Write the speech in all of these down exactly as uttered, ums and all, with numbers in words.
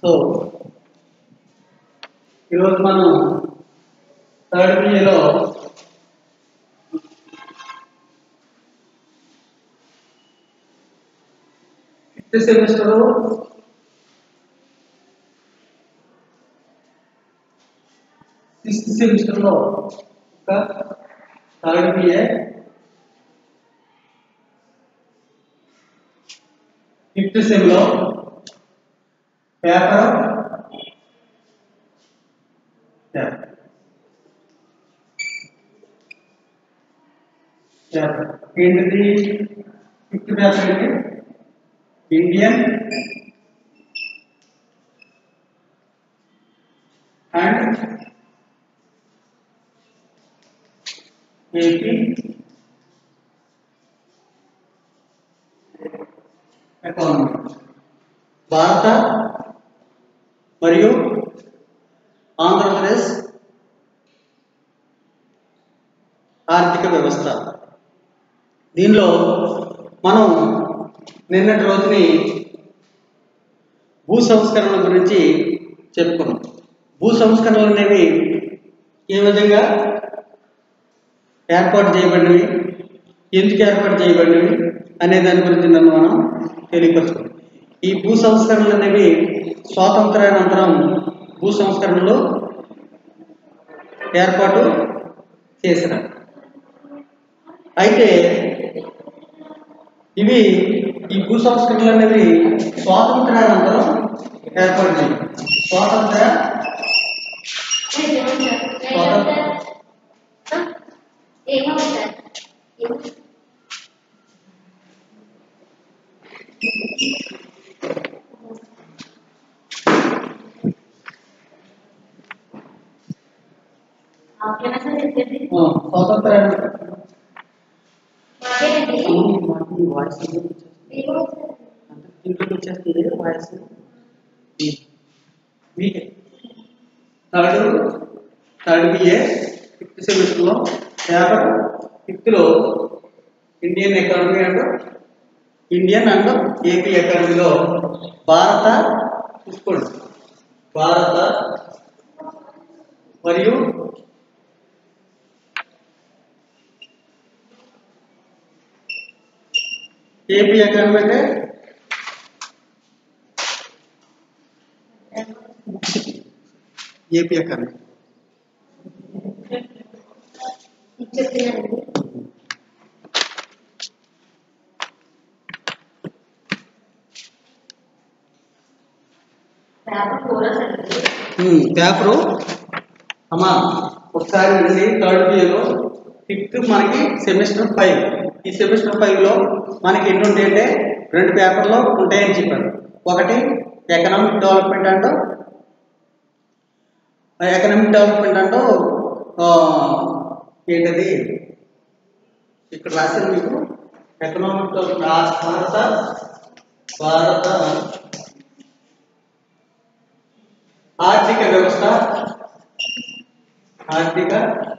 So ఈరోజు మనం third బిఏలో ఫిఫ్త్ సెమిస్టర్ సిక్స్త్ సెమిస్టర్లో ఒక థర్డ్ బిఏ ఫిఫ్త్ సెమ్లో పేపర్ ఏంటిది ఫిఫ్త్ పేపర్ ఏంటి ఇండియన్ అండ్ ఏపీ ఎకానమీ భారత మరియు ఆంధ్రప్రదేశ్ ఆర్థిక వ్యవస్థ. దీనిలో మనం నిన్నటి రోజుని భూ సంస్కరణల గురించి చెప్పుకున్నాం. భూ సంస్కరణలు అనేవి ఏ విధంగా ఏర్పాటు చేయబడినవి, ఎందుకు ఏర్పాటు చేయబడినవి అనే దాని గురించి నన్ను మనం తెలియపరచుకున్నాం. ఈ భూ సంస్కరణలు అనేవి స్వాతంత్రానంతరం భూ సంస్కరణలు ఏర్పాటు చేసిన. అయితే ఇవి ఈ భూ సంస్కరణలు అనేవి స్వాతంత్రానంతరం ఏర్పడినాయి. స్వాతంత్ర స్వాతంత్ర వాయిస్ ఇంట్లోకి వచ్చేస్తుంది. Voice third third BA fifth సెమిస్టర్లో పేపర్ ఫిఫ్త్లో Indian economy and Indian and AP ఎకానమీలో భారత చూసుకోండి భారత మరియు ఏపీ ఎకానమీ అంటే ఏపీ ఎకానమీ పేపరు అమ్మా ఒకసారి వినండి. థర్డ్ బిఏలో ఫిఫ్త్ మనకి సెమిస్టర్ ఫైవ్. ఈ సెమిస్టర్ ఫైవ్ లో మనకి ఎన్ని ఉంటాయంటే రెండు పేపర్లు ఉంటాయని చెప్పారు. ఒకటి economic development and economic development and ఏంటది ఇక్కడ రాశారు మీకు ఎకనామిక్ భారత భారత ఆర్థిక వ్యవస్థ ఆర్థిక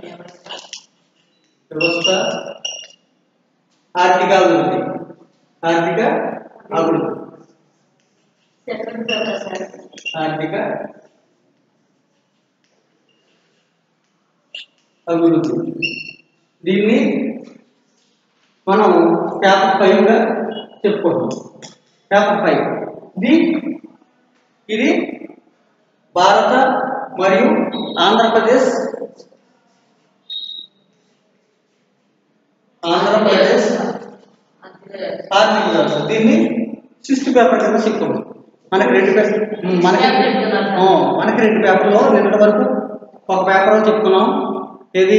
వ్యవస్థ ఆర్థిక అభివృద్ధి ఆర్థిక అభివృద్ధి ఆర్థిక అభివృద్ధి దీన్ని మనం పేపర్ ఫైవ్ గా చెప్పుకుంటాం. పేపర్ ఫైవ్ ఇది ఇది భారత మరియు ఆంధ్రప్రదేశ్ ఆంధ్రప్రదేశ్ ఆర్థిక వ్యవస్థ. దీన్ని సిక్స్త్ పేపర్ కింద చెప్పుకోండి. మనకి రెండు పేపర్ మనకి మనకి రెండు పేపర్లో నిన్నటి వరకు ఒక పేపర్ చెప్పుకున్నాం. ఏది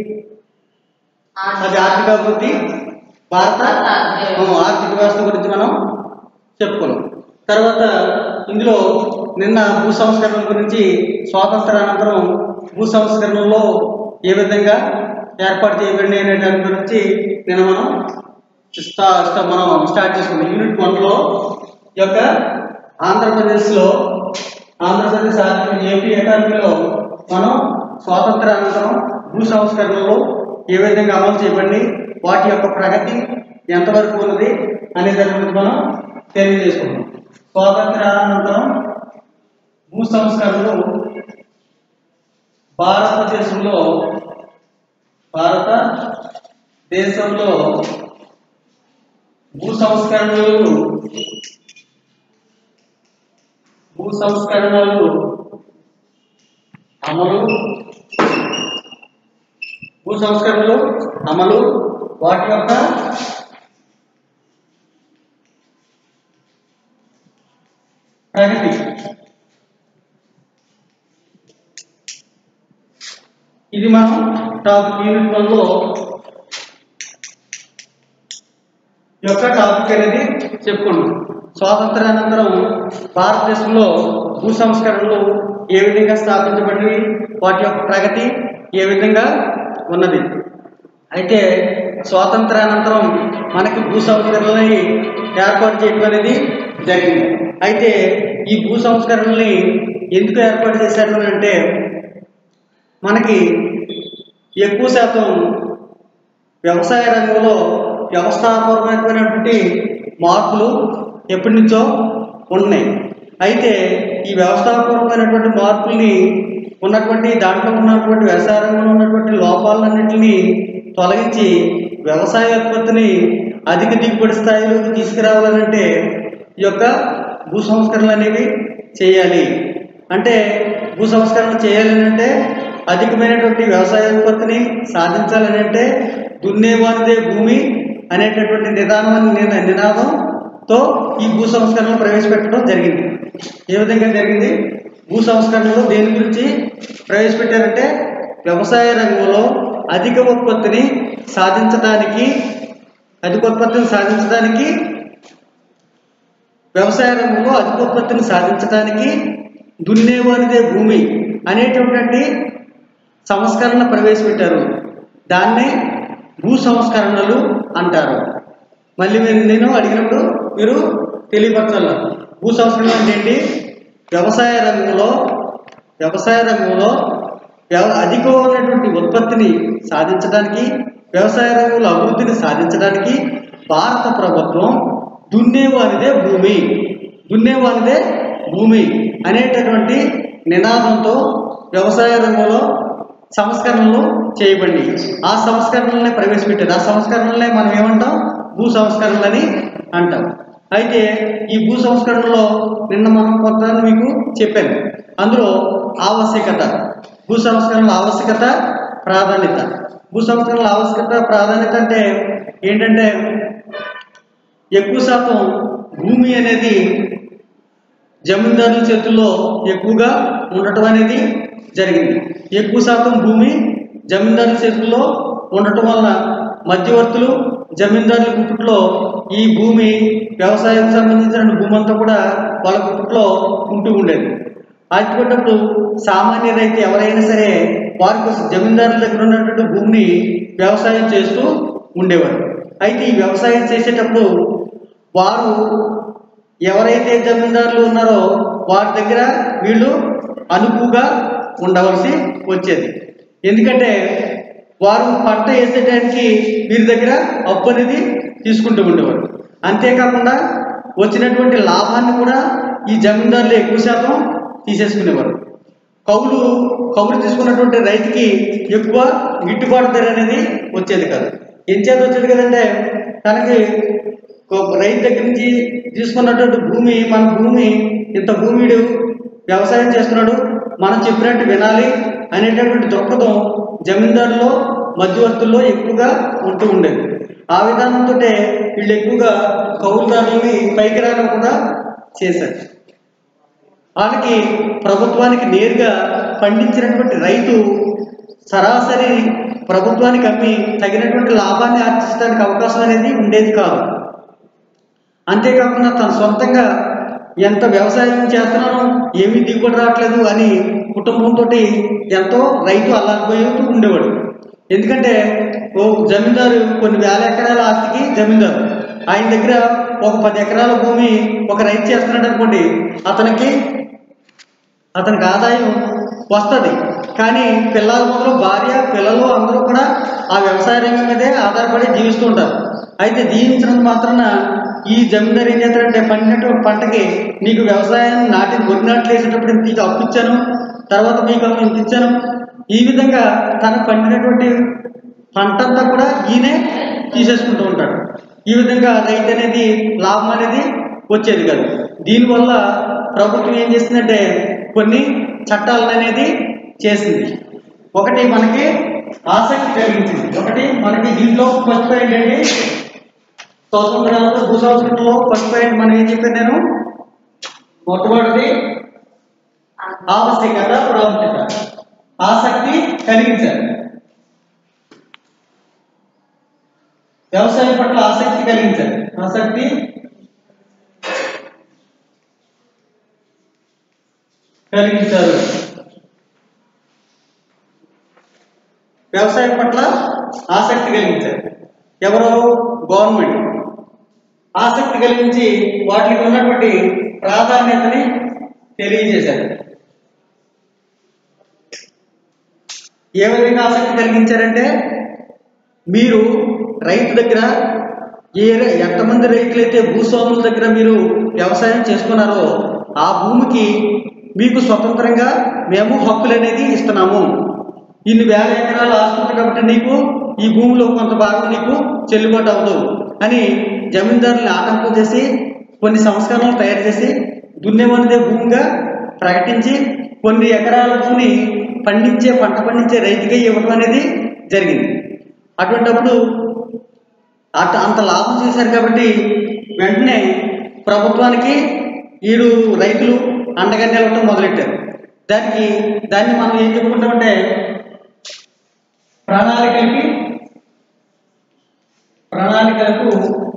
అది ఆర్థిక అభివృద్ధి భారత ఆర్థిక వ్యవస్థ గురించి మనం చెప్పుకున్నాం. తర్వాత ఇందులో నిన్న భూ సంస్కరణ గురించి స్వాతంత్రానంతరం భూ సంస్కరణలో ఏ విధంగా ఏర్పాటు చేయబడినాయి అనే దాని గురించి నిన్న మనం మనం స్టార్ట్ చేసుకున్నాం. యూనిట్ వన్లో ఈ యొక్క ఆంధ్రప్రదేశ్లో ఆంధ్రప్రదేశ్ ఆర్థిక ఏపీ ఎకానమీలో మనం స్వాతంత్రానంతరం భూ సంస్కరణలో ఏ విధంగా అమలు చేయబడి వాటి యొక్క ప్రగతి ఎంతవరకు ఉన్నది అనే దాని గురించి మనం తెలియజేసుకున్నాం. స్వాతంత్రానంతరం భూ సంస్కరణలు భారతదేశంలో భారతదేశంలో భూ సంస్కరణలు భూ సంస్కరణలు అమలు భూ సంస్కరణలు అమలు వాటి యొక్క ప్రగతి ఇది మనం టాపిక్ యూనిట్ వన్ లో యొక్క టాపిక్ అనేది చెప్పుకున్నాం. స్వాతంత్రానంతరం భారతదేశంలో భూ సంస్కరణలు ఏ విధంగా స్థాపించబడి వాటి యొక్క ప్రగతి ఏ విధంగా ఉన్నది. అయితే స్వాతంత్రానంతరం మనకి భూ సంస్కరణలని ఏర్పాటు చేయడం అనేది జరిగింది. అయితే ఈ భూ సంస్కరణల్ని ఎందుకు ఏర్పాటు చేశారు అంటే మనకి ఎక్కువ శాతం వ్యవసాయ రంగంలో వ్యవస్థాపకమైనటువంటి మార్పులు ఎప్పటి నుంచో ఉన్నాయి. అయితే ఈ వ్యవస్థాపకమైనటువంటి మార్పుల్ని ఉన్నటువంటి దాంట్లో ఉన్నటువంటి వ్యవసాయ రంగంలో ఉన్నటువంటి లోపాలన్నింటినీ తొలగించి వ్యవసాయ ఉత్పత్తిని అధిక దిగుబడి స్థాయిలోకి తీసుకురావాలంటే ఈ యొక్క భూ సంస్కరణలు అనేవి చేయాలి. అంటే భూ సంస్కరణ చేయాలని అంటే అధికమైనటువంటి వ్యవసాయ ఉత్పత్తిని సాధించాలని అంటే దున్నేవానిదే భూమి అనేటటువంటి నిదానం నినాదంతో ఈ భూ సంస్కరణలు ప్రవేశపెట్టడం జరిగింది. ఏ విధంగా జరిగింది? భూ సంస్కరణలు దేని గురించి ప్రవేశపెట్టారంటే వ్యవసాయ రంగంలో అధిక ఉత్పత్తిని సాధించడానికి అధిక ఉత్పత్తిని సాధించడానికి వ్యవసాయ రంగంలో అధిక ఉత్పత్తిని సాధించడానికి దున్నేవానిదే భూమి అనేటటువంటి సంస్కరణ ప్రవేశపెట్టారు. దాన్నే భూ సంస్కరణలు అంటారు. మళ్ళీ మీరు నేను అడిగినప్పుడు మీరు తెలియపరచాల. భూ సంస్కరణ అంటే ఏంటి? వ్యవసాయ రంగంలో వ్యవసాయ రంగంలో అధికమైనటువంటి ఉత్పత్తిని సాధించడానికి వ్యవసాయ రంగంలో అభివృద్ధిని సాధించడానికి భారత ప్రభుత్వం దున్నేవానిదే భూమి దున్నేవానిదే భూమి అనేటటువంటి నినాదంతో వ్యవసాయ రంగంలో సంస్కరణలు చేయబడి ఆ సంస్కరణలనే ప్రవేశపెట్టారు. ఆ సంస్కరణలనే మనం ఏమంటాం? భూ సంస్కరణలని అంటాం. అయితే ఈ భూ సంస్కరణలో నిన్న మనం కొంత మీకు చెప్పాను. అందులో ఆవశ్యకత, భూ సంస్కరణల ఆవశ్యకత, ప్రాధాన్యత. భూ సంస్కరణల ఆవశ్యకత ప్రాధాన్యత అంటే ఏంటంటే ఎక్కువ శాతం భూమి అనేది జమీందారుల చేతుల్లో ఎక్కువగా ఉండటం అనేది జరిగింది. ఎక్కువ శాతం భూమి జమీందారుల చేతుల్లో ఉండటం వలన మధ్యవర్తులు జమీందారుల గుట్టులో ఈ భూమి వ్యవసాయానికి సంబంధించిన భూమి అంతా కూడా వాళ్ళ గుట్టులో ఉంటూ ఉండేది. అటువంటిప్పుడు సామాన్య రైతు ఎవరైనా సరే వారికి జమీందారుల దగ్గర ఉన్నటువంటి భూమిని వ్యవసాయం చేస్తూ ఉండేవారు. అయితే ఈ వ్యవసాయం చేసేటప్పుడు వారు ఎవరైతే జమీందారులు ఉన్నారో వారి దగ్గర వీళ్ళు అనుకుగా ఉండవలసి వచ్చేది. ఎందుకంటే వారు పంట వేసేటానికి వీరి దగ్గర అప్పు అనేది తీసుకుంటూ ఉండేవారు. అంతేకాకుండా వచ్చినటువంటి లాభాన్ని కూడా ఈ జమీందారులు ఎక్కువ శాతం తీసేసుకునేవారు. కౌలు కౌలు తీసుకున్నటువంటి రైతుకి ఎక్కువ గిట్టుబాటు ధర అనేది వచ్చేది కాదు. ఎంచేత వచ్చేది కదంటే తనకి రైతు దగ్గర నుంచి తీసుకున్నటువంటి భూమి మన భూమి ఇంత భూమిడు వ్యవసాయం చేస్తున్నాడు, మనం చెప్పినట్టు వినాలి అనేటటువంటి దృక్పథం జమీందారులో మధ్యవర్తుల్లో ఎక్కువగా ఉంటూ ఉండేది. ఆ విధానంతో వీళ్ళు ఎక్కువగా కౌలుదారులని పైకి రాకుండా చేశారు. వాళ్ళకి ప్రభుత్వానికి నేరుగా పండించినటువంటి రైతు సరాసరి ప్రభుత్వానికి అమ్మి తగినటువంటి లాభాన్ని ఆర్జించడానికి అవకాశం అనేది ఉండేది కాదు. అంతేకాకుండా తన సొంతంగా ఎంత వ్యవసాయం చేస్తున్నానో ఏమీ దిగుబడి రావట్లేదు అని కుటుంబంతో ఎంతో రైతు అల్లాడిపోతూ ఉండేవాడు. ఎందుకంటే ఓ జమీందారు కొన్ని వేల ఎకరాల ఆస్తికి జమీందారు ఆయన దగ్గర ఒక పది ఎకరాల భూమి ఒక రైతు చేస్తున్నాడు అనుకోండి, అతనికి అతనికి ఆదాయం వస్తుంది. కానీ పిల్లల మొదలు భార్య పిల్లలు అందరూ కూడా ఆ వ్యవసాయ రంగం మీదే ఆధారపడి జీవిస్తూ ఉంటారు. అయితే జీవించినంత మాత్రాన ఈ జమీందారు ఏం చేస్తాడంటే పండినటువంటి పంటకి నీకు వ్యవసాయం నాటి వరి నాట్లు వేసేటప్పుడు మీకు అప్పు ఇచ్చాను, తర్వాత మీకు ఇంత ఇచ్చాను, ఈ విధంగా తను పండినటువంటి పంట అంతా కూడా ఈయనే తీసేసుకుంటూ ఉంటాడు. ఈ విధంగా రైతు అనేది లాభం అనేది వచ్చేది కాదు. దీనివల్ల ప్రభుత్వం ఏం చేసిందంటే కొన్ని చట్టాలను అనేది చేసింది. ఒకటి మనకి ఆసక్తి కలిగించింది. ఒకటి మనకి దీంట్లో ఫస్ట్ పాయింట్ ఏంటి, స్వతంత్రాలతో భూ సంస్కృతిలో ఫస్ట్ పాయింట్ మనం ఏం చెప్పాను నేను, మొట్టమొదటిది ఆవశ్యకత, ప్రాముఖ్యత. ఆసక్తి కలిగించాలి, వ్యవసాయం పట్ల ఆసక్తి కలిగించాలి. ఆసక్తి కలిగించారు, వ్యవసాయం పట్ల ఆసక్తి కలిగించారు. ఎవరో గవర్నమెంట్ ఆసక్తి కలిగించి వాటికి ఉన్నటువంటి ప్రాధాన్యతని తెలియజేశారు. ఏ విధంగా ఆసక్తి కలిగించారంటే, మీరు రైతు దగ్గర ఏ ఎంతమంది రైతులైతే భూస్వాముల దగ్గర మీరు వ్యవసాయం చేసుకున్నారో ఆ భూమికి మీకు స్వతంత్రంగా మేము హక్కులు అనేది ఇస్తున్నాము. ఇన్ని వేల ఎకరాలు ఆస్తుంది కాబట్టి నీకు ఈ భూమిలో కొంత భాగం నీకు చెల్లుబాటు అవ్వదు అని జమీందారులను ఆటంకం చేసి కొన్ని సంస్కరణలు తయారు చేసి దున్నేమనేదే భూమిగా ప్రకటించి కొన్ని ఎకరాల భూమిని పండించే పంట పండించే రైతుగా ఇవ్వడం అనేది జరిగింది. అటువంటిప్పుడు అట అంత లాభం చేశారు కాబట్టి వెంటనే ప్రభుత్వానికి వీడు రైతులు అండగా నిలవటం మొదలెట్టారు. దానికి దాన్ని మనం ఏం చెప్పుకుంటామంటే ప్రణాళికలకి ప్రణాళికలకు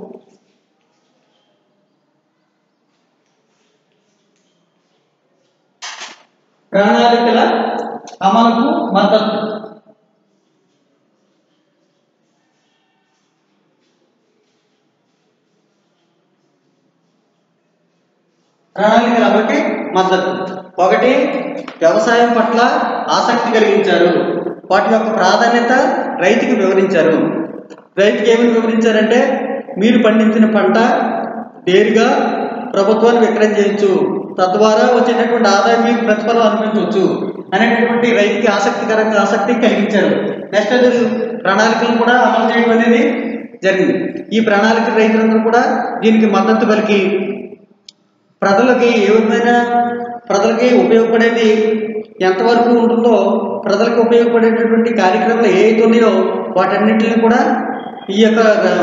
ప్రణాళికల అమలుకు మద్దతు. ప్రణాళికల అమలుకి మద్దతు. ఒకటి, వ్యవసాయం పట్ల ఆసక్తి కలిగించారు, వాటి యొక్క ప్రాధాన్యత రైతుకి వివరించారు. రైతుకి ఏమని వివరించారంటే, మీరు పండించిన పంట నేరుగా ప్రభుత్వాన్ని విక్రయం చేయొచ్చు, తద్వారా వచ్చేటటువంటి ఆదాయం మీకు ప్రతిఫలం అనిపించవచ్చు అనేటటువంటి రైతుకి ఆసక్తికరంగా ఆసక్తి కలిగించారు. నెక్స్ట్ అది ప్రణాళికలను కూడా అమలు చేయడం అనేది జరిగింది. ఈ ప్రణాళిక రైతులందరూ కూడా దీనికి మద్దతు పలికి ప్రజలకి ఏ విధమైన ప్రజలకి ఉపయోగపడేది ఎంతవరకు ఉంటుందో, ప్రజలకు ఉపయోగపడేటటువంటి కార్యక్రమాలు ఏవైతే ఉన్నాయో వాటన్నింటిని కూడా ఈ యొక్క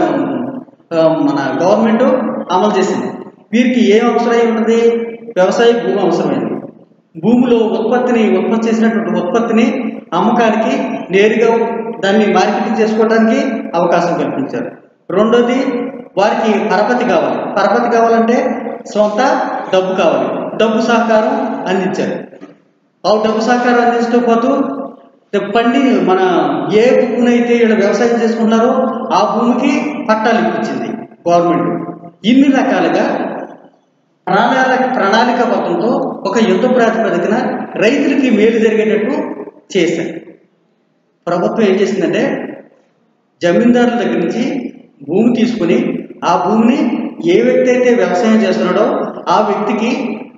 మన గవర్నమెంట్ అమలు చేసింది. వీరికి ఏం అవసరమై ఉంటుంది, వ్యవసాయ భూమి అవసరమైంది. భూమిలో ఉత్పత్తిని ఉత్పత్తి చేసినటువంటి ఉత్పత్తిని అమ్మకానికి నేరుగా దాన్ని మార్కెటింగ్ చేసుకోవడానికి అవకాశం కల్పించారు. రెండోది, వారికి పరపతి కావాలి. పరపతి కావాలంటే సొంత డబ్బు కావాలి, డబ్బు సహకారం అందించారు. ఆ డబ్బు సహకారం అందించడం పాటు పండి మన ఏ భూమినైతే వీళ్ళు వ్యవసాయం చేసుకుంటున్నారో ఆ భూమికి పట్టాలు ఇప్పించింది గవర్నమెంట్. ఇన్ని రకాలుగా ప్రణాళిక ప్రణాళికాబద్ధంతో ఒక యుద్ధ ప్రాతిపదికన రైతులకి మేలు జరిగేటట్టు చేశారు. ప్రభుత్వం ఏం చేసిందంటే, జమీందారుల దగ్గర నుంచి భూమి తీసుకుని ఆ భూమిని ఏ వ్యక్తి అయితే వ్యవసాయం చేస్తున్నాడో ఆ వ్యక్తికి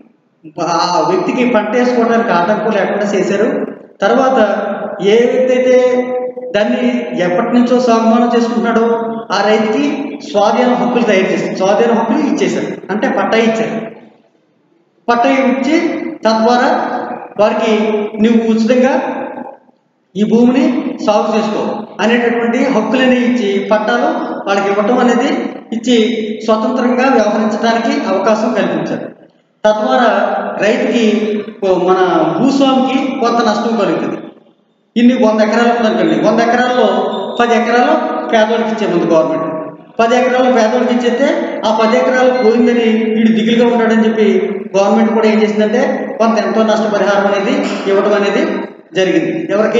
ఆ వ్యక్తికి పంట వేసుకోవడానికి ఆటంకం లేకుండా చేశారు. తర్వాత ఏ వ్యక్తి అయితే దాన్ని ఎప్పటి నుంచో సాగుమానం చేసుకుంటున్నాడో ఆ రైతుకి స్వాధీన హక్కులు తయారు చేశారు, స్వాధీన హక్కులు ఇచ్చేశారు. అంటే పట్టా ఇచ్చారు. పట్టా ఇచ్చి తద్వారా వారికి నువ్వు ఉచితంగా ఈ భూమిని సాగు చేసుకో అనేటటువంటి హక్కులని ఇచ్చి పట్టాలు వాళ్ళకి ఇవ్వటం అనేది ఇచ్చి స్వతంత్రంగా వ్యవహరించడానికి అవకాశం కల్పించారు. తద్వారా రైతుకి మన భూస్వామికి కొంత నష్టం కలుగుతుంది. ఇన్ని వంద ఎకరాలు ఉందనుకోండి, వంద ఎకరాల్లో పది ఎకరాలు పేదవాడికి ఇచ్చే ముందు గవర్నమెంట్ పది ఎకరాలు పేదవాడికి ఇచ్చేస్తే ఆ పది ఎకరాలు పోయిందని వీడు దిగులుగా ఉంటాడని చెప్పి గవర్నమెంట్ కూడా ఏం చేసిందంటే కొంత ఎంతో నష్టపరిహారం అనేది ఇవ్వడం అనేది జరిగింది. ఎవరికి?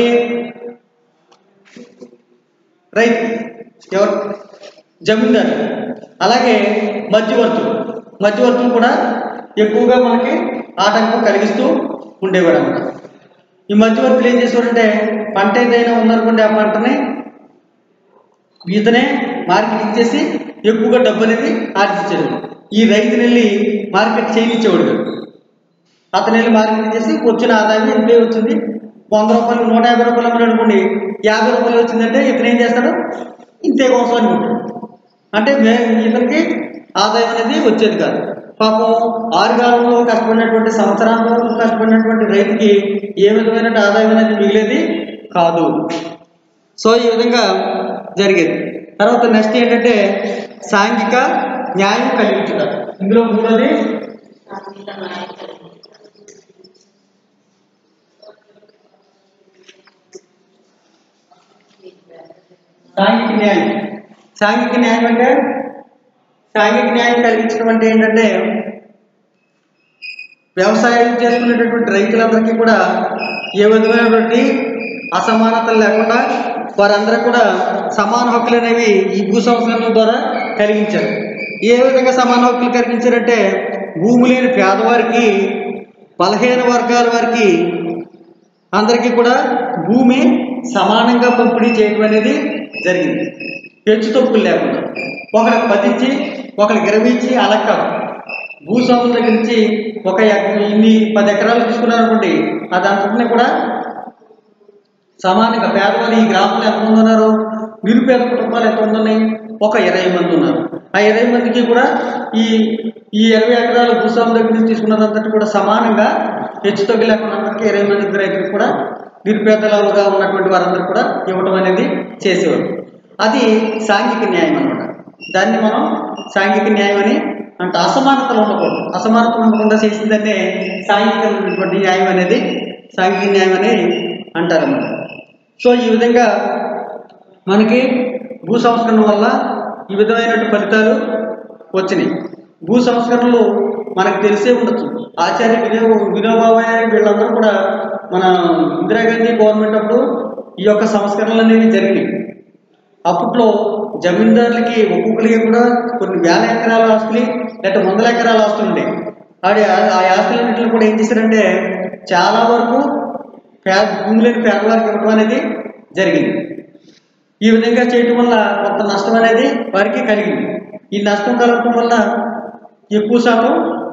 రైతు. ఎవరు? జమీందారు. అలాగే మధ్యవర్తులు. మధ్యవర్తులు కూడా ఎక్కువగా మనకి ఆటంకం కలిగిస్తూ ఉండేవాడు అన్నమాట. ఈ మధ్యవర్తులు ఏం చేసేవారంటే, పంట ఏదైనా ఉందనుకోండి, ఆ పంటని ఇతనే మార్కెటింగ్ చేసి ఎక్కువగా డబ్బు అనేది ఆర్జించాడు. ఈ రైతుని వెళ్ళి మార్కెట్ చేయనిచ్చేవాడు కాదు. అతను వెళ్ళి మార్కెట్ చేసి వచ్చిన ఆదాయం ఎంతే వచ్చింది, వంద రూపాయలు నూట యాభై రూపాయలు అమ్మని అనుకోండి, యాభై రూపాయలు వచ్చిందంటే ఇతను ఏం చేస్తాడు, ఇంతే కోసం అనుకుంటాడు. అంటే మే ఇతనికి ఆదాయం అనేది వచ్చేది కాదు. పాపం ఆరుగాలంలో కష్టపడినటువంటి సంవత్సరాల్లో కష్టపడినటువంటి రైతుకి ఏ విధమైన ఆదాయం అనేది మిగిలేది కాదు. సో ఈ విధంగా జరిగేది. తర్వాత నెక్స్ట్ ఏంటంటే సాంఘిక న్యాయం కలిగించుట. ఇందులో మూడోది సాంఘిక న్యాయం. సాంఘిక న్యాయం అంటే సాంఘిక న్యాయం కలిగించడం అంటే ఏంటంటే వ్యవసాయం చేసుకునేటటువంటి రైతులందరికీ కూడా ఏ విధమైనటువంటి అసమానతలు లేకుండా వారందరూ కూడా సమాన హక్కులు అనేవి ఈ భూ సంస్కరణల ద్వారా కలిగించారు. ఏ విధంగా సమాన హక్కులు కలిగించారంటే భూమి లేని పేదవారికి, బలహీన వర్గాల వారికి అందరికీ కూడా భూమి సమానంగా పంపిణీ చేయడం అనేది జరిగింది. హెచ్చు తప్పులు లేకుండా ఒకరికి పదించి ఒకరికి ఇరవై ఇచ్చి అలా కాదు. భూస్వాముల దగ్గర నుంచి ఒక ఇన్ని పది ఎకరాలు తీసుకున్నారనుకోండి, అదంతటినీ కూడా సమానంగా పేదవాళ్ళు ఈ గ్రామంలో ఎంతమంది ఉన్నారు, నిరుపేద కుటుంబాలు ఎంతమంది ఉన్నాయి, ఒక ఇరవై మంది ఉన్నారు. ఆ ఇరవై మందికి కూడా ఈ ఈ ఇరవై ఎకరాల భూస్వాముల దగ్గర నుంచి తీసుకున్నదంతటి కూడా సమానంగా హెచ్చు తగ్గు లేకుండా అందరికీ ఇరవై మంది రైతులకు కూడా నిరుపేదలుగా ఉన్నటువంటి వారందరూ కూడా ఇవ్వటం అనేది చేసేవారు. అది సాంఘిక న్యాయం అన్నమాట. దాన్ని మనం సాంఘిక న్యాయం అని అంటే అసమానతలు ఉండకూడదు, అసమానతలు ఉండకుండా చేసిందనే సాంఘికమైనటువంటి న్యాయం అనేది సాంఘిక న్యాయం అని అంటారన్నమాట. సో ఈ విధంగా మనకి భూ సంస్కరణ వల్ల ఈ విధమైనటువంటి ఫలితాలు వచ్చినాయి. భూ సంస్కరణలు మనకు తెలిసే ఉండొచ్చు. ఆచార్య వినో వినోబాబాయ్ వీళ్ళందరూ కూడా మన ఇందిరాగాంధీ గవర్నమెంట్ అప్పుడు ఈ యొక్క సంస్కరణలు అనేవి జరిగినాయి. అప్పట్లో జమీందారులకి ఒక్కొక్కరికి కూడా కొన్ని వేల ఎకరాల ఆస్తులు లేకపోతే వందల ఎకరాల ఆస్తులు ఉండేవి. ఆడి ఆ ఆస్తులన్నింటిలో కూడా ఏం చేశారంటే చాలా వరకు పేద భూమి లేని పేదవారికి ఇవ్వడం అనేది జరిగింది. ఈ విధంగా చేయటం వల్ల కొంత నష్టం అనేది వారికి కలిగింది. ఈ నష్టం కలగటం వల్ల ఎక్కువ శాతం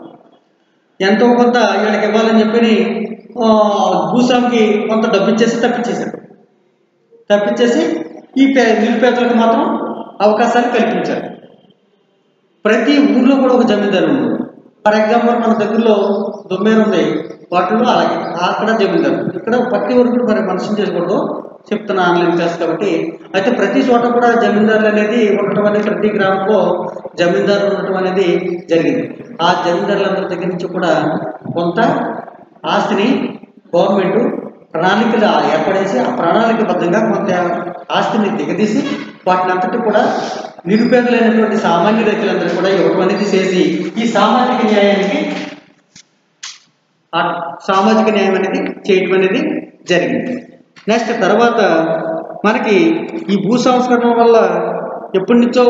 ఎంతో కొంత వీళ్ళకి ఇవ్వాలని చెప్పి భూస్వామికి కొంత డబ్బు ఇచ్చేసి తప్పించేశారు. తప్పించేసి ఈ పే నిరుపేదలకు మాత్రం అవకాశాలు కల్పించారు. ప్రతి ఊర్లో కూడా ఒక జమీందారు ఉంది. ఫర్ ఎగ్జాంపుల్ మన దగ్గరలో దొమ్మేరు ఉంది, వాటిల్లో అలాగే అక్కడ జమీందారు. ఇక్కడ ప్రతి వరకు మరి మనుషులు చేసుకోవడం చెప్తున్నా ఆన్లైన్ క్లాస్ కాబట్టి. అయితే ప్రతి చోట కూడా జమీందారులు అనేది ఉండటం అనేది ప్రతి గ్రామంలో జమీందారులు ఉండటం అనేది జరిగింది. ఆ జమీందారులందరి దగ్గర నుంచి కూడా కొంత ఆస్తిని గవర్నమెంట్ ప్రణాళికలు ఏర్పడేసి ఆ ప్రణాళికబద్ధంగా కొంత ఆస్తిని దిగదీసి వాటిని అంతటి కూడా నిరుపేదలైనటువంటి సామాన్య రైతులందరూ కూడా ఇవ్వడం అనేది చేసి ఈ సామాజిక న్యాయానికి సామాజిక న్యాయం అనేది చేయడం అనేది జరిగింది. నెక్స్ట్ తర్వాత మనకి ఈ భూ సంస్కరణ వల్ల ఎప్పటి నుంచో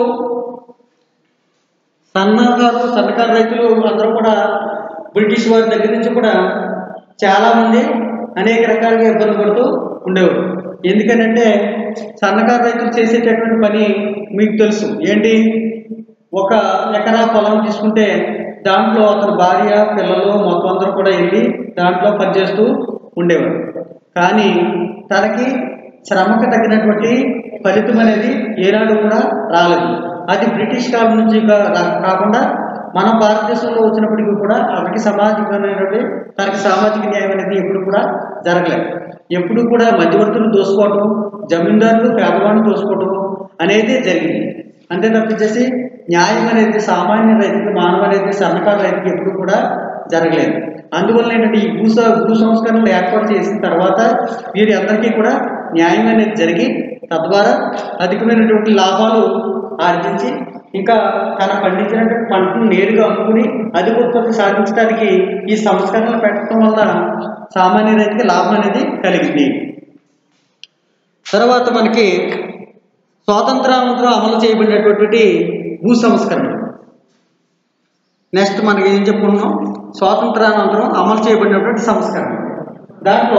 సన్నకారు సన్నకారు రైతులు అందరూ కూడా బ్రిటిష్ వారి దగ్గర నుంచి కూడా చాలామంది అనేక రకాలుగా ఇబ్బంది పడుతూ ఉండేవారు. ఎందుకనంటే సన్నకారు రైతులు చేసేటటువంటి పని మీకు తెలుసు ఏంటి, ఒక ఎకరా పొలం తీసుకుంటే దాంట్లో అతని భార్య పిల్లలు మొత్తం అందరూ కూడా వెళ్ళి దాంట్లో పనిచేస్తూ ఉండేవారు. కానీ తనకి శ్రమకు తగినటువంటి ఫలితం అనేది ఏనాడు కూడా రాలేదు. అది బ్రిటిష్ కాలం నుంచి కాకుండా మన భారతదేశంలో వచ్చినప్పటికీ కూడా అతనికి సామాజికమైనటువంటి తనకి సామాజిక న్యాయం అనేది ఎప్పుడు కూడా జరగలేదు. ఎప్పుడు కూడా మధ్యవర్తులు దోసుకోవటం, జమీందారులు పేదవాడిని దోసుకోవటం అనేది జరిగింది. అంతే తప్పించేసి న్యాయం అనేది సామాన్య రైతుకి, మానవ అనేది సన్నకారు రైతుకి ఎప్పుడు కూడా జరగలేదు. అందువల్ల ఏంటంటే ఈ భూ భూ సంస్కరణలు ఏర్పాటు చేసిన తర్వాత వీరి అందరికీ కూడా న్యాయం అనేది జరిగి తద్వారా అధికమైనటువంటి లాభాలు ఆర్జించి ఇంకా తన పండించినటువంటి పంటను నేరుగా అమ్ముకుని అధిక ఉత్పత్తి సాధించడానికి ఈ సంస్కరణలు పెట్టడం వల్ల సామాన్య రైతుకి లాభం అనేది కలిగింది. తర్వాత మనకి స్వాతంత్రానంతరం అమలు చేయబడినటువంటి భూ సంస్కరణ. నెక్స్ట్ మనకి ఏం చెప్పుకున్నాం, స్వాతంత్రానంతరం అమలు చేయబడినటువంటి సంస్కరణ. దాంట్లో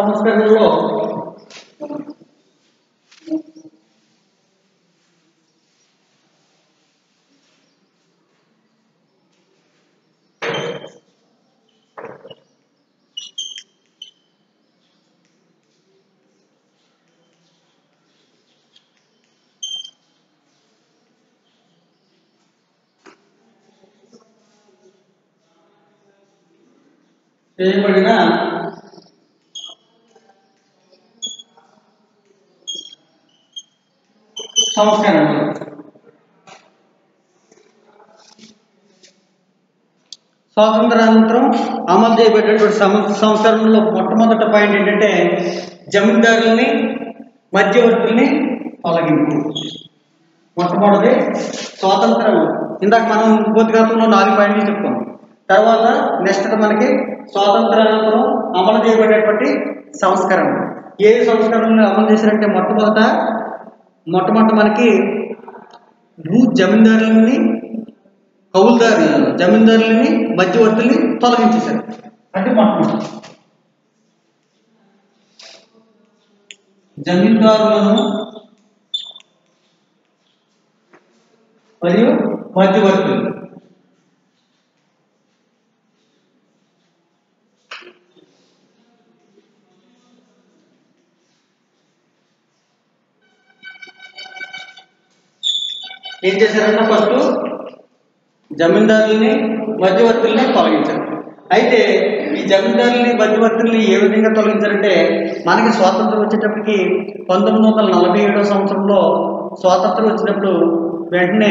సంస్కరణలో చేయబడిన సంస్కరణలు. స్వాతంత్రానంతరం అమలు చేయబడినటువంటి సంస్కరణలో మొట్టమొదటి పాయింట్ ఏంటంటే జమీందారులని మధ్యవర్తుల్ని తొలగింపు. మొట్టమొదటి స్వాతంత్రం. ఇందాక మనం ఉపోద్ఘాతంలో నాలుగు పాయింట్లు చెప్పుకున్నాం. తర్వాత నెక్స్ట్ మనకి స్వాతంత్రానంతరం అమలు చేయబడేటువంటి సంస్కరణ. ఏ సంస్కరణలు అమలు చేశారంటే మొట్టమొదట మొట్టమొదట మనకి భూ జమీందారులని కౌలుదారులను జమీందారులని మధ్యవర్తుల్ని తొలగించేశారు. అంటే మొట్టమొదటి జమీందారులను మరియు మధ్యవర్తులు ఏం చేశారన్న ఫస్ట్ జమీందారుల్ని మధ్యవర్తుల్ని తొలగించారు. అయితే ఈ జమీందారుల్ని మధ్యవర్తుల్ని ఏ విధంగా తొలగించారంటే మనకి స్వాతంత్రం వచ్చేటప్పటికి పంతొమ్మిది వందల నలభై ఏడవ సంవత్సరంలో స్వాతంత్రం వచ్చినప్పుడు వెంటనే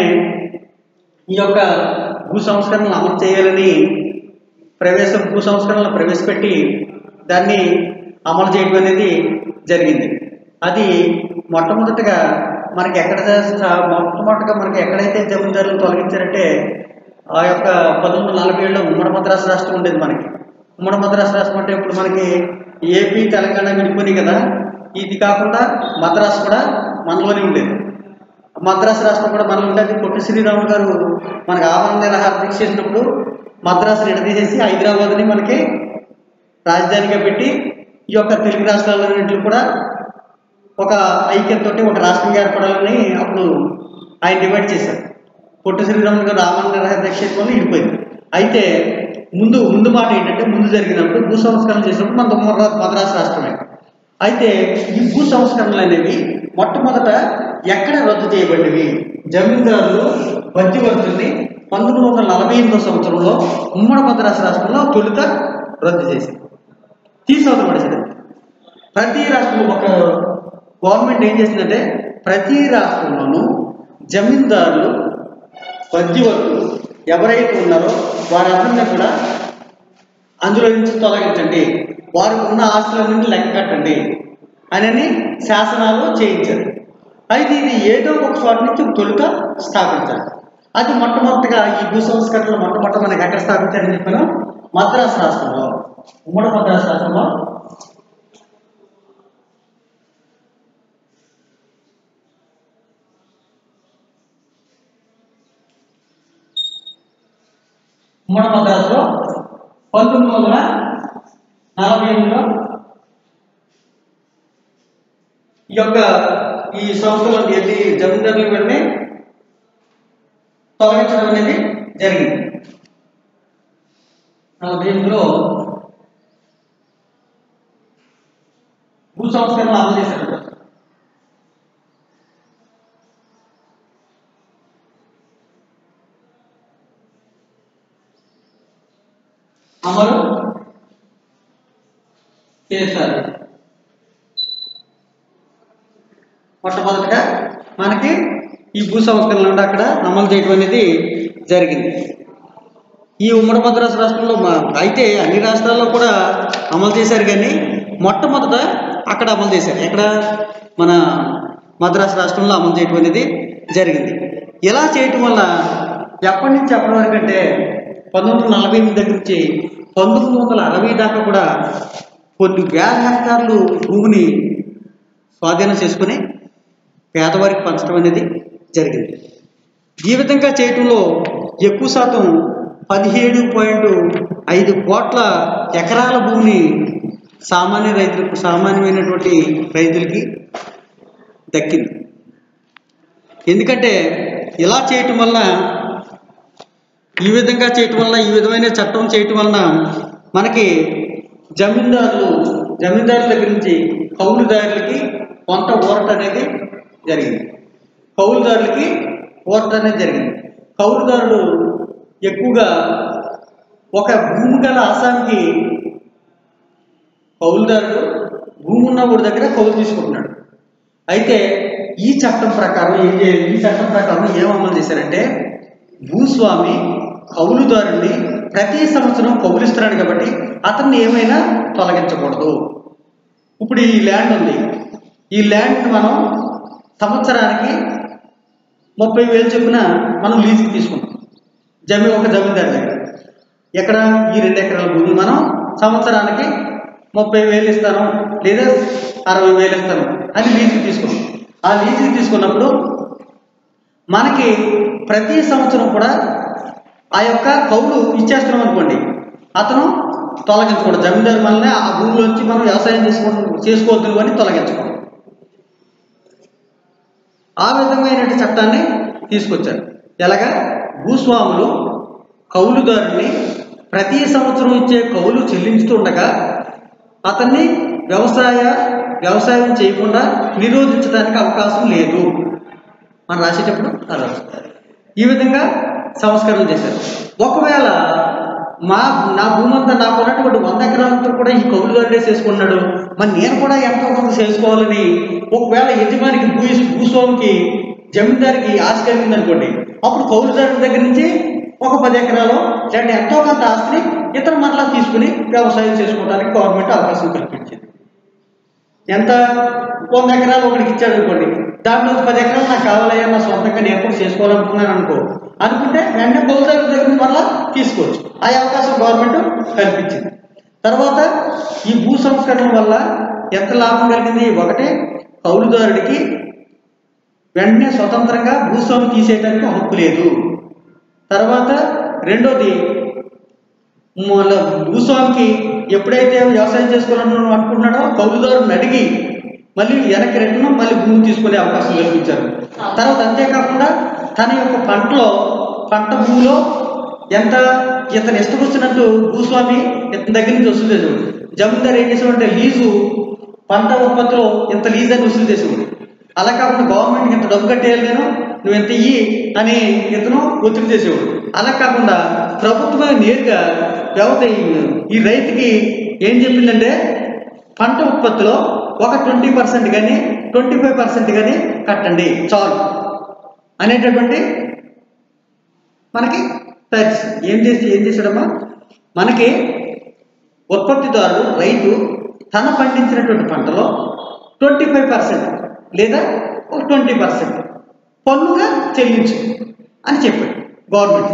ఈ యొక్క భూ సంస్కరణలు అమలు చేయాలని ప్రవేశ భూ సంస్కరణలు ప్రవేశపెట్టి దాన్ని అమలు చేయడం అనేది జరిగింది. అది మొట్టమొదటిగా మనకి ఎక్కడ మొట్టమొదటిగా మనకి ఎక్కడైతే జమీందారులను తొలగించారంటే ఆ యొక్క పంతొమ్మిది వందల నలభై ఏడులో ఉమ్మడి మద్రాసు రాష్ట్రం ఉండేది. మనకి ఉమ్మడి మద్రాసు రాష్ట్రం అంటే ఇప్పుడు మనకి ఏపీ తెలంగాణ విడిపోయినాయి కదా. ఇది కాకుండా మద్రాసు కూడా మనలోనే ఉండేది. మద్రాసు రాష్ట్రం కూడా మనలో ఉండేది. పొట్టి శ్రీరాములు గారు మనకి ఆమరణ నిరాహార దీక్ష చేసినప్పుడు మద్రాసుని విడదీసేసి హైదరాబాద్ని మనకి రాజధానిగా పెట్టి ఈ యొక్క తెలుగు రాష్ట్రాలన్నింటిలో కూడా ఒక ఐక్యతతో ఒక రాష్ట్రంగా ఏర్పడాలని అప్పుడు ఆయన డిమాండ్ చేశారు. పొట్టి శ్రీరాములు గారు ఆమరణ నిరాహార దీక్ష చేసుకొని విడిపోయింది. అయితే ముందు ముందు మాట ఏంటంటే ముందు జరిగినప్పుడు భూ సంస్కరణ చేసినప్పుడు మన మద్రాసు రాష్ట్రమే. అయితే ఈ భూ సంస్కరణలు అనేవి మొట్టమొదట ఎక్కడ రద్దు చేయబడినవి? జమీందారులు మధ్యవర్తుల్ని పంతొమ్మిది వందల నలభై ఎనిమిదో సంవత్సరంలో ఉమ్మడి మద్రాసు రాష్ట్రంలో తొలుత రద్దు చేసి తీసుకోవడం పడేసారు. ప్రతి రాష్ట్రంలో ఒక గవర్నమెంట్ ఏం చేసిందంటే ప్రతి రాష్ట్రంలోనూ జమీందారులు మధ్యవర్తులు ఎవరైతే ఉన్నారో వారందరినీ కూడా అందులో నుంచి తొలగించండి, వారికి ఉన్న ఆస్తుల నుండి లెక్క కట్టండి అని శాసనాలు చేయించారు. అయితే ఇది ఏదో ఒక చోట నుంచి తొలుత స్థాపించారు. అది మొట్టమొదటిగా ఈ భూ సంస్కరణలు మొట్టమొదటి మనకి ఎక్కడ స్థాపించారని చెప్పాను? మద్రాసు రాష్ట్రంలో, ఉమ్మడి మద్రాసు రాష్ట్రంలో ఉమ్మడి మద్రాసులో పంతొమ్మిది వందల నలభై ఎనిమిదిలో ఈ యొక్క ఈ సంస్థలో ఎన్ని జమీందారులు వెళ్ళి తొలగించడం అనేది జరిగింది. నలభై ఎనిమిదిలో భూ సంస్కరణలు అమలు చేశారు. అమలు చేశారు. మొట్టమొదటిగా మనకి ఈ భూ సంస్కరణలు ఉండి అక్కడ అమలు చేయడం అనేది జరిగింది. ఈ ఉమ్మడి మద్రాసు రాష్ట్రంలో అయితే అన్ని రాష్ట్రాల్లో కూడా అమలు చేశారు, కానీ మొట్టమొదట అక్కడ అమలు చేశారు. ఎక్కడ? మన మద్రాసు రాష్ట్రంలో అమలు చేయడం అనేది జరిగింది. ఇలా చేయటం వల్ల ఎప్పటి నుంచి ఎప్పటి వరకు అంటే పంతొమ్మిది వందల నలభై ఎనిమిది దగ్గర నుంచి పంతొమ్మిది వందల అరవై దాకా కూడా కొన్ని వేల హెక్టార్లు భూమిని స్వాధీనం చేసుకుని పేదవారికి పంచడం అనేది జరిగింది. ఈ విధంగా చేయటంలో ఎక్కువ శాతం పదిహేడు పాయింట్ ఐదు కోట్ల ఎకరాల భూమిని సామాన్య రైతులకు సామాన్యమైనటువంటి రైతులకి దక్కింది. ఎందుకంటే ఇలా చేయటం వలన ఈ విధంగా చేయటం వలన ఈ విధమైన చట్టం చేయటం వలన మనకి జమీందారులు జమీందారుల దగ్గర నుంచి కౌలుదారులకి కొంత ఊరట అనేది జరిగింది. కౌలుదారులకి ఊరట అనేది జరిగింది. కౌలుదారులు ఎక్కువగా ఒక భూమి గల అస్సాంకి కౌలుదారుడు భూమి ఉన్న ఊరి దగ్గర కౌలు తీసుకుంటున్నాడు. అయితే ఈ చట్టం ప్రకారం ఏం చేయాలి? ఈ చట్టం ప్రకారం ఏం అమలు చేశారంటే, భూస్వామి కౌలుదారుడిని ప్రతి సంవత్సరం కౌలుస్తున్నాడు కాబట్టి అతన్ని ఏమైనా తొలగించకూడదు. ఇప్పుడు ఈ ల్యాండ్ ఉంది, ఈ ల్యాండ్ మనం సంవత్సరానికి ముప్పై వేలు చొప్పున మనం లీజుకి తీసుకుంటాం. జమీ ఒక జమీందారు దగ్గర ఎక్కడ ఈ రెండు ఎకరాల భూమి మనం సంవత్సరానికి ముప్పై వేలు ఇస్తాను లేదా అరవై వేలు ఇస్తాను అని లీజుకి తీసుకున్నాం. ఆ లీజుకి తీసుకున్నప్పుడు మనకి ప్రతి సంవత్సరం కూడా ఆ యొక్క కౌలు ఇచ్చేస్తున్నాం అనుకోండి, అతను తొలగించకూడదు. జమీందారు మనల్ని ఆ భూమిలోంచి మనం వ్యవసాయం చేసుకో చేసుకోవద్దు అని తొలగించకూడదు. ఆ విధమైన చట్టాన్ని తీసుకొచ్చారు. ఎలాగా? భూస్వాములు కౌలుదారుని ప్రతి సంవత్సరం ఇచ్చే కౌలు చెల్లించుతుండగా అతన్ని వ్యవసాయ వ్యవసాయం చేయకుండా నిరోధించడానికి అవకాశం లేదు. మనం రాసేటప్పుడు అలా ఈ విధంగా సంస్కరణలు చేశారు. ఒకవేళ మా నా భూమి అంతా నాకు ఉన్నటువంటి వంద ఎకరాలతో కూడా ఈ కౌలుదారుడే చేసుకున్నాడు, మరి నేను కూడా ఎంతో కొంత చేసుకోవాలని ఒకవేళ యజమానికి భూ భూస్వామికి జమీందారికి ఆశ కలిగింది అనుకోండి, అప్పుడు కౌలుదారుడి దగ్గర నుంచి ఒక పది ఎకరాలు లేదంటే ఎంతో కొంత ఆస్తిని ఇతర మరలా తీసుకుని వ్యవసాయం చేసుకోవడానికి గవర్నమెంట్ అవకాశం కల్పించింది. ఎంత వంద ఎకరాలు ఒకటికి ఇచ్చాడు అనుకోండి, దాంట్లో పది ఎకరాలు నాకు కావాలయ్యా, నా సొంతంగా నేను ఎప్పుడు చేసుకోవాలనుకున్నాను అనుకో అనుకుంటే వెంటనే కౌలుదారుడి దగ్గర నుంచి మరలా తీసుకోవచ్చు. ఆ అవకాశం గవర్నమెంట్ కల్పించింది. తర్వాత ఈ భూ సంస్కరణ వల్ల ఎంత లాభం కలిగింది? ఒకటే, కౌలుదారుడికి వెంటనే స్వతంత్రంగా భూస్వామి తీసేయడానికి హక్కు లేదు. తర్వాత రెండోది, భూస్వామికి ఎప్పుడైతే వ్యవసాయం చేసుకోవాలని అనుకుంటున్నాడో కౌలుదారుని అడిగి మళ్ళీ వెనక్కి రిటర్న్ మళ్ళీ భూమి తీసుకునే అవకాశం కల్పించారు. తర్వాత అంతేకాకుండా తన యొక్క పంటలో పంట భూమిలో ఎంత ఇతను ఇష్టం వచ్చినట్టు భూస్వామి ఇతని దగ్గర నుంచి వసూలు చేసేవాడు. జమీందారు ఏం చేసేవాడంటే లీజు పంట ఉత్పత్తిలో ఇంత లీజ్ అని వసూలు చేసేవాడు. అలా కాకుండా గవర్నమెంట్కి ఇంత డబ్బు కట్టేయాలి నేను, నువ్వు ఎంత ఇయ్యి అని ఇతను ఒత్తిడి చేసేవాడు. అలా కాకుండా ప్రభుత్వమే నేరుగా వ్యవసాయ ఈ రైతుకి ఏం చెప్పిందంటే, పంట ఉత్పత్తిలో ఒక ట్వంటీ పర్సెంట్ కానీ ట్వంటీ ఫైవ్ పర్సెంట్ కానీ కట్టండి చాలు అనేటటువంటి మనకి ఏం చేసి ఏం చేశాడమ్మా, మనకి ఉత్పత్తిదారుడు రైతు తన పండించినటువంటి పంటలో ట్వంటీ ఫైవ్ పర్సెంట్ లేదా ఒక ట్వంటీ పర్సెంట్ పన్నుగా చెల్లించు అని చెప్పాడు గవర్నమెంట్.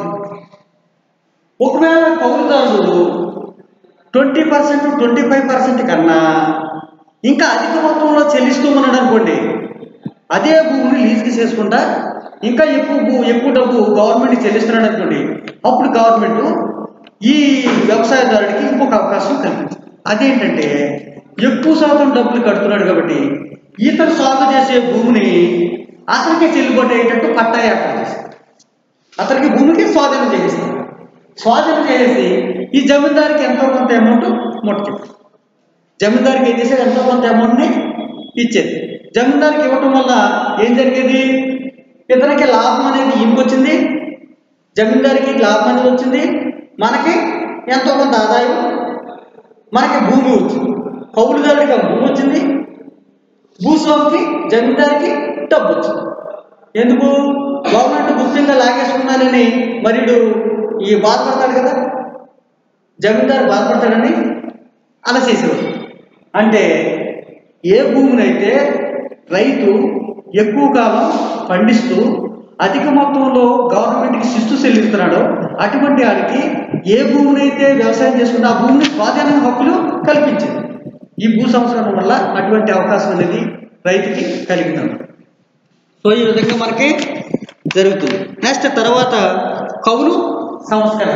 ఒకవేళ కౌలుదారుడు twenty percent twenty five percent కన్నా ఇంకా అధిక మొత్తంలో చెల్లిస్తూ ఉన్నాడు అనుకోండి, అదే భూమిని లీజుకి చేసుకుంటా ఇంకా ఎక్కువ భూ ఎక్కువ డబ్బు గవర్నమెంట్కి చెల్లిస్తున్నాడు అనుకోండి, అప్పుడు గవర్నమెంట్ ఈ వ్యవసాయదారుడికి ఇంకొక అవకాశం కల్పించింది. అదేంటంటే, ఎక్కువ శాతం డబ్బులు కడుతున్నాడు కాబట్టి ఇతను సాగు చేసే భూమిని అతనికి చెల్లుబాటు అయ్యేటట్టు పట్టా ఏర్పాటు చేస్తారు. అతనికి భూమికి స్వాధీనం చేయిస్తారు. స్వాధీనం చేసి ఈ జమీందారికి ఎంతో కొంత అమౌంట్ ముట్టదు. జమీందారికి ఏం చేసేది, ఎంతో కొంత అమౌంట్ని ఇచ్చేది. జమీందారికి ఇవ్వటం వల్ల ఏం జరిగేది, ఇతనికి లాభం అనేది ఇంకొచ్చింది, జమీందారికి లాభం అనేది వచ్చింది, మనకి ఎంతో కొంత ఆదాయం, మనకి భూమి వచ్చింది, కౌలుదారుడికి భూమి వచ్చింది, భూస్వామికి జమీందారికి డబ్బు వచ్చింది. ఎందుకు? గవర్నమెంట్ గుప్తంగా లాగేసుకున్నానని మరిడు ఈ బాధపడతాడు కదా, జమీందారు బాధపడతాడని అలా చేసేవాడు. అంటే ఏ భూమినైతే రైతు ఎక్కువ కాలం పండిస్తూ అధిక మొత్తంలో గవర్నమెంట్కి శిస్తు చెల్లిస్తున్నాడో అటువంటి వాడికి ఏ భూమినైతే వ్యవసాయం చేసుకుంటే ఆ భూమిని స్వాధీన హక్కులు కల్పించింది. ఈ భూ సంస్కరణ వల్ల అటువంటి అవకాశం అనేది రైతుకి కలిగింది. సో ఈ విధంగా మనకి జరుగుతుంది. నెక్స్ట్ తర్వాత కౌలు సంస్కరణ.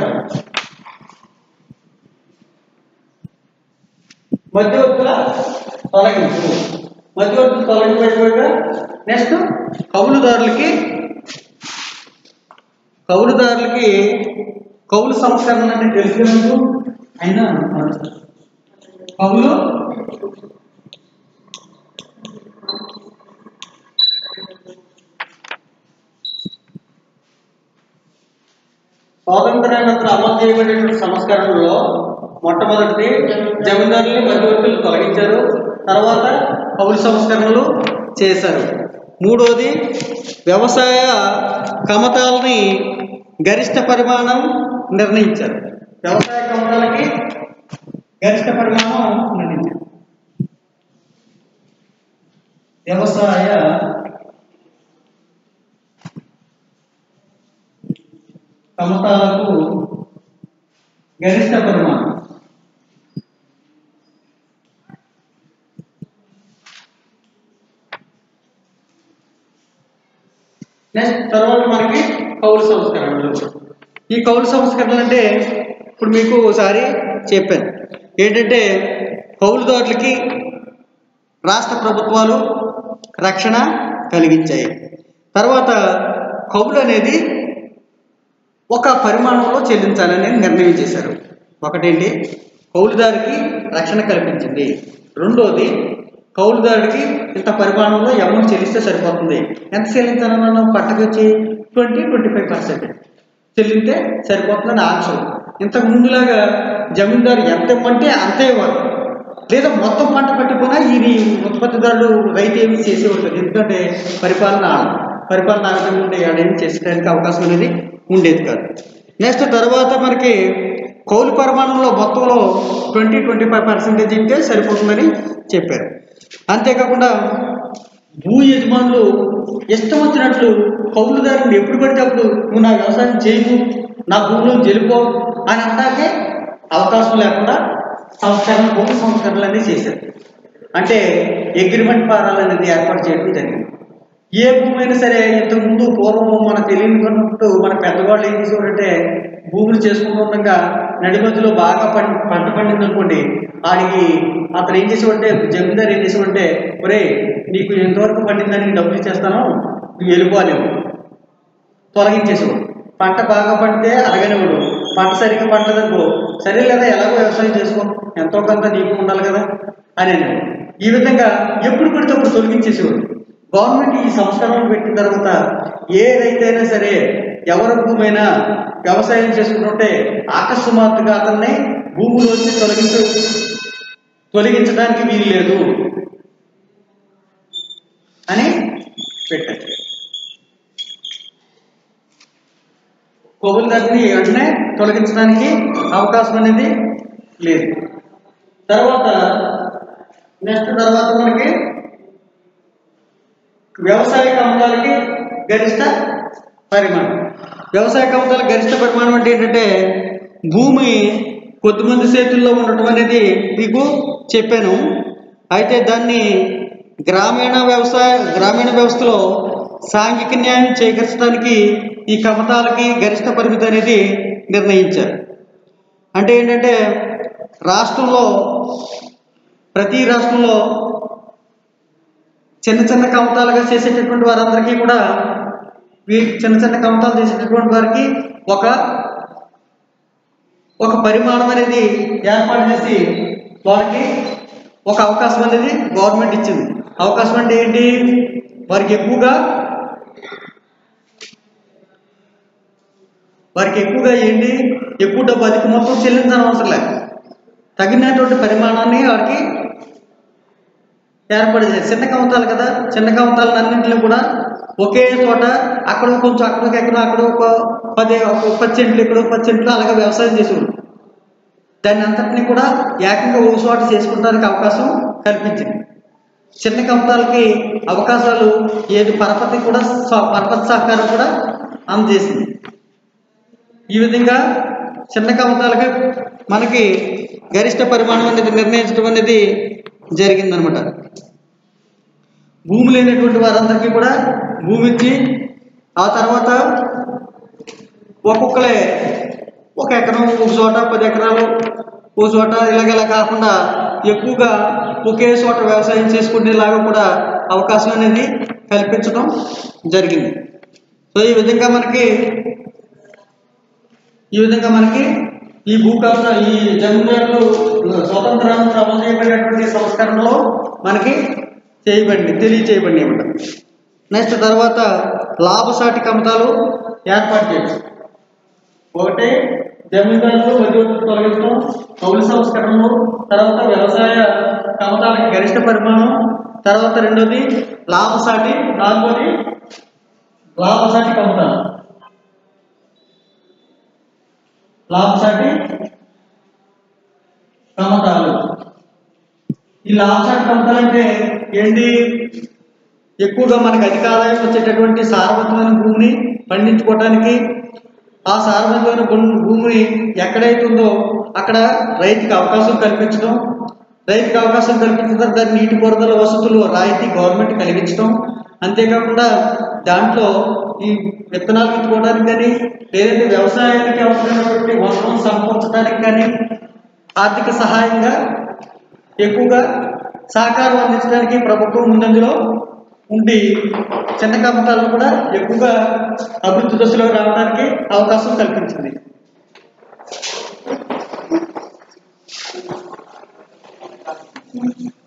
మధ్యవర్తుల తొలగింపు. మధ్యవర్తులు తొలగింపబడ్డ నెక్స్ట్ కౌలుదారులకి కౌలుదారులకి కౌలు సంస్కరణ అంటే తెలుసుకున్నట్టు అయినా కౌలు స్వాతంత్రానంతరం అమలు చేయబడినటువంటి సంస్కరణలో మొట్టమొదటిది జమీందారుల్ని మధ్యవర్తులు తొలగించారు, తర్వాత కౌలు సంస్కరణలు చేశారు. మూడోది వ్యవసాయ కమతాలని గరిష్ట పరిమాణం నిర్ణయించారు. వ్యవసాయ కమతాలకి గరిష్ట పరిమాణం నిర్ణయించారు. వ్యవసాయ కమతాలకు గరిష్ట పరిమాణం నెక్స్ట్ తర్వాత మనకి కౌలు సంస్కరణలు. ఈ కౌలు సంస్కరణలు అంటే ఇప్పుడు మీకు ఒకసారి చెప్పాను ఏంటంటే కౌలుదారులకి రాష్ట్ర ప్రభుత్వాలు రక్షణ కలిగించాయి. తర్వాత కౌలు అనేది ఒక పరిమాణంలో చెల్లించాలని నిర్ణయం చేశారు. ఒకటేంటి కౌలుదారికి రక్షణ కల్పించింది. రెండోది కౌలుదారుడికి ఇంత పరిమాణంలో అమౌంట్ చెల్లిస్తే సరిపోతుంది. ఎంత చెల్లించాలన్నా పట్టకు వచ్చి ట్వంటీ ట్వంటీ ఫైవ్ పర్సెంట్ చెల్లింటే సరిపోతుందని ఆంక్షలు. ఇంతకు ముందులాగా జమీందారు ఎంత ఇవ్వమంటే అంతే ఇవ్వాలి, లేదా మొత్తం పంట పట్టిపోయినా ఇది ఉత్పత్తిదారుడు రైతు ఏమి చేసేవాడు. ఎందుకంటే పరిపాలన పరిపాలన ఆ విధంగా ఉండే ఆడేమి చేసుకోవడానికి అవకాశం అనేది ఉండేది కాదు. నెక్స్ట్ తర్వాత మనకి కౌలు పరిమాణంలో మొత్తంలో ట్వంటీ ట్వంటీ ఫైవ్ పర్సెంటేజ్ ఇస్తే సరిపోతుందని చెప్పారు. అంతేకాకుండా భూ యజమానులు ఇష్టం వచ్చినట్లు కౌలుదారుని ఎప్పుడు పడితే అప్పుడు నువ్వు నా వ్యవసాయం చేయకు, నా భూమిలో జరిపో అని అంటాకే అవకాశం లేకుండా సంస్కరణ భూమి సంస్కరణలు అనేది చేశారు. అంటే అగ్రిమెంట్ ఫారాలు అనేది ఏర్పాటు చేయడం జరిగింది. ఏ భూమి అయినా సరే ఇంతకుముందు పూర్వం మన తెలియనుకున్నప్పుడు మన పెద్దవాళ్ళు ఏం చేసేవారంటే భూములు చేసుకుంటూ ఉండగా నడి మధ్యలో బాగా పంట పంట పండింది అనుకోండి, ఆడికి అతను ఏం చేసేవాడంటే జమీందారు ఏం చేసేవాడంటే ఒరే నీకు ఎంతవరకు పండిందని డబ్బులు ఇచ్చేస్తాను నువ్వు వెళ్ళిపోలేవు తొలగించేసేవాడు. పంట బాగా పండితే అడగనివాడు, పంట సరిగ్గా పండదనుకో సరే లేదా ఎలాగో వ్యవసాయం చేసుకో ఎంతో కొంత నీకు ఉండాలి కదా అని అనేవాడు. ఈ విధంగా ఎప్పుడు పడితే అప్పుడు తొలగించేసేవాడు. గవర్నమెంట్ ఈ సంస్కరణలు పెట్టిన తర్వాత ఏ రైతైనా సరే ఎవరి భూమైనా వ్యవసాయం చేసుకుంటుంటే అకస్మాత్తుగా అతన్ని భూమిలోంచి తొలగించ తొలగించడానికి వీలు లేదు అని పెట్టారు. కౌలుదారుని వెంటనే తొలగించడానికి అవకాశం అనేది లేదు. తర్వాత నెక్స్ట్ తర్వాత మనకి వ్యవసాయ కమతాలకి గరిష్ట పరిమాణం. వ్యవసాయ కమతాల గరిష్ట పరిమాణం అంటే ఏంటంటే భూమి కొద్దిమంది చేతుల్లో ఉండటం అనేది మీకు చెప్పాను. అయితే దాన్ని గ్రామీణ వ్యవసాయ గ్రామీణ వ్యవస్థలో సాంఘిక న్యాయం చేకూర్చడానికి ఈ కమతాలకి గరిష్ట పరిమితి అనేది నిర్ణయించారు. అంటే ఏంటంటే రాష్ట్రంలో ప్రతి రాష్ట్రంలో చిన్న చిన్న కమతాలుగా చేసేటటువంటి వారందరికీ కూడా వీ చిన్న చిన్న కమతాలు చేసేటటువంటి వారికి ఒక ఒక పరిమాణం అనేది ఏర్పాటు చేసి వారికి ఒక అవకాశం అనేది గవర్నమెంట్ ఇచ్చింది. అవకాశం అంటే ఏంటి, వారికి ఎక్కువగా వారికి ఎక్కువగా ఏంటి ఎక్కువ డబ్బు అధిక మొత్తం చెల్లించని అవసరం లేదు, తగినటువంటి పరిమాణాన్ని వారికి ఏర్పాటు చేయాలి. చిన్న కమతాలు కదా, చిన్న కమతాలను అన్నింటిలో కూడా ఒకే చోట అక్కడ కొంచెం అక్కడ ఎక్కడ అక్కడ ఒక పది ఒక పది సెంట్లు ఇక్కడ పది సెంట్లు అలాగే వ్యవసాయం చేసేవారు. దాన్ని అంతటినీ కూడా ఏకంగా ఒక చోట చేసుకోవడానికి అవకాశం కల్పించింది. చిన్న కమతాలకి అవకాశాలు ఏది పరపతి కూడా పరపతి సహకారం కూడా అందజేసింది. ఈ విధంగా చిన్న కమతాలకి మనకి గరిష్ట పరిమాణం అనేది నిర్ణయించడం అనేది జరిగిందనమాట. భూమి లేనటువంటి వారందరికీ కూడా భూమి ఇచ్చి ఆ తర్వాత ఒక్కొక్కలే ఒక ఎకరం ఒక చోట పది ఎకరాలు ఒక చోట ఇలాగ కాకుండా ఎక్కువగా ఒకే చోట వ్యవసాయం చేసుకునేలాగా కూడా అవకాశం అనేది కల్పించడం జరిగింది. సో ఈ విధంగా మనకి ఈ విధంగా మనకి ఈ భూకబ్జా ఈ జమీందారులు స్వతంత్రాన్ని అమలు చేయబడినటువంటి సంస్కరణలో మనకి చేయబడి తెలియచేయబడి అనమాట. నెక్స్ట్ తర్వాత లాభసాటి కమతాలు ఏర్పాటు చేయడం. ఒకటి జమీందారులు మధ్యవర్తులు తొలగించడం, కౌలు సంస్కరణలు, తర్వాత వ్యవసాయ కమతాలకు గరిష్ట పరిమాణం, తర్వాత రెండోది లాభసాటి, నాలుగోది లాభసాటి కమతాలు. లాభసాటి కమతాలు ఈ లాభసాటి కమతాలు అంటే ఏంటి? ఎక్కువగా మనకు అధిక ఆదాయం వచ్చేటటువంటి సారవంతమైన భూమిని పండించుకోవటానికి, ఆ సారవంతమైన భూమిని ఎక్కడైతే ఉందో అక్కడ రైతుకి అవకాశం కల్పించడం, రైతుకి అవకాశం కల్పించడం దాని నీటిపారుదల వసతులు రాయితీ గవర్నమెంట్ కలిగించడం, అంతేకాకుండా దాంట్లో ఈ విత్తనాలు విత్తుకోవడానికి కానీ లేదంటే వ్యవసాయానికి అవసరమైనటువంటి వనరులను సమకూర్చడానికి కానీ ఆర్థిక సహాయంగా ఎక్కువగా సహకారం అందించడానికి ప్రభుత్వం ముందంజలో ఉండి చిన్న కమతాలను కూడా ఎక్కువగా అభివృద్ధి దశలో రావడానికి అవకాశం కల్పించింది.